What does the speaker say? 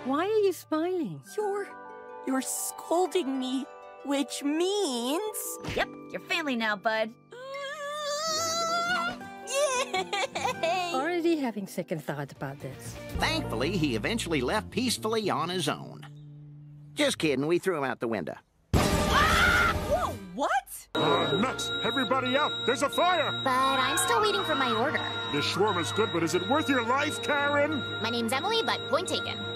Why are you smiling? You're scolding me, which means... Yep, you're family now, bud. Yay! Already having second thoughts about this. Thankfully, he eventually left peacefully on his own. Just kidding, we threw him out the window. Whoa, what? Nuts! Everybody out! There's a fire! But I'm still waiting for my order. This shawarma's good, but is it worth your life, Karen? My name's Emily, but point taken.